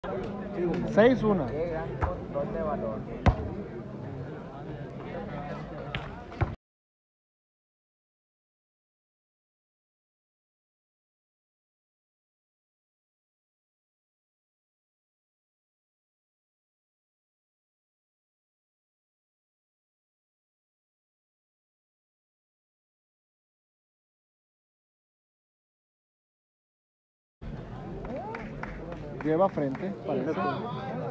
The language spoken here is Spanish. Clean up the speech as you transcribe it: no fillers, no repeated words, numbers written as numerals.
6-1. Qué gran control de balón. Lleva frente, parece.